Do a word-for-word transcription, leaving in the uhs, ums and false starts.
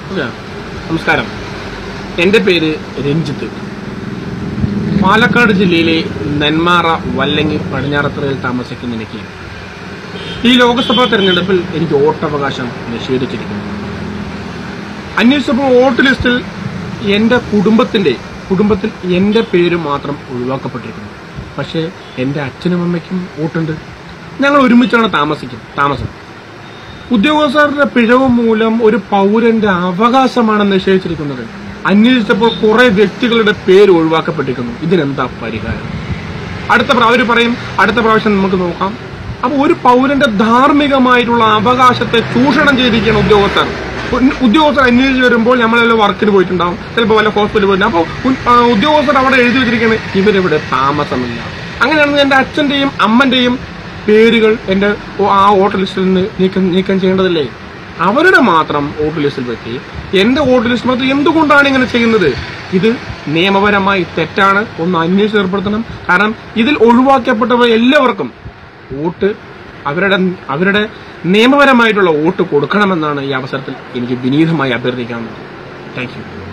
നമസ്കാരം. എൻ്റെ പേര് രഞ്ജിത്ത്. പാലക്കാട് ജില്ലയിലെ നെന്മാറ വല്ലങ്ങി പടിഞ്ഞാറത്തറയിൽ താമസിക്കുന്ന എനിക്ക് ഈ ലോക്സഭാ തെരഞ്ഞെടുപ്പിൽ എനിക്ക് വോട്ടവകാശം നിഷേധിച്ചിരിക്കുന്നു. അന്വേഷിച്ചപ്പോൾ വോട്ട് ലിസ്റ്റിൽ എൻ്റെ കുടുംബത്തിന്റെ കുടുംബത്തിൽ എൻ്റെ പേര് മാത്രം ഒഴിവാക്കപ്പെട്ടിരിക്കുന്നു. പക്ഷേ എൻ്റെ അച്ഛനും അമ്മയ്ക്കും വോട്ടുണ്ട്. ഞങ്ങൾ ഒരുമിച്ചാണ് താമസിക്കും താമസം ഉദ്യോഗസ്ഥരുടെ പിഴവ് മൂലം ഒരു പൗരന്റെ അവകാശമാണ് നിഷേധിച്ചിരിക്കുന്നത്. അന്വേഷിച്ചപ്പോൾ കുറെ വ്യക്തികളുടെ പേര് ഒഴിവാക്കപ്പെട്ടിരിക്കുന്നു. ഇതിനെന്താ പരിഹാരം? അടുത്ത പ്രാവശ്യം പറയും അടുത്ത പ്രാവശ്യം നമുക്ക് നോക്കാം. അപ്പൊ ഒരു പൗരന്റെ ധാർമ്മികമായിട്ടുള്ള അവകാശത്തെ ചൂഷണം ചെയ്തിരിക്കുകയാണ് ഉദ്യോഗസ്ഥർ. ഉദ്യോഗസ്ഥർ അന്വേഷിച്ച് വരുമ്പോൾ നമ്മളെല്ലാം വർക്കിന് പോയിട്ടുണ്ടാവും, ചിലപ്പോൾ വല്ല ഹോസ്പിറ്റലിൽ പോയിട്ടുണ്ടാവും. അപ്പോൾ ഉദ്യോഗസ്ഥർ അവിടെ എഴുതി വെച്ചിരിക്കുകയാണ് ഇവരിവിടെ താമസമില്ല. അങ്ങനെയാണെങ്കിൽ എന്റെ അച്ഛന്റെയും അമ്മന്റെയും പേരുകൾ എന്റെ ആ വോട്ടർ ലിസ്റ്റിൽ നിന്ന് നീക്കം നീക്കം ചെയ്യേണ്ടതല്ലേ? അവരുടെ മാത്രം വോട്ടർ ലിസ്റ്റിൽ പറ്റി എന്റെ വോട്ടർ ലിസ്റ്റ് മാത്രം എന്തുകൊണ്ടാണ് ഇങ്ങനെ ചെയ്യുന്നത്? ഇത് നിയമപരമായി തെറ്റാണ്. ഒന്ന് അന്വേഷണം ഏർപ്പെടുത്തണം. കാരണം ഇതിൽ ഒഴിവാക്കപ്പെട്ടവർ എല്ലാവർക്കും വോട്ട് അവരുടെ അവരുടെ നിയമപരമായിട്ടുള്ള വോട്ട് കൊടുക്കണമെന്നാണ് ഈ അവസരത്തിൽ എനിക്ക് വിനീതമായി അഭ്യർത്ഥിക്കാനുള്ളത്. Thank you.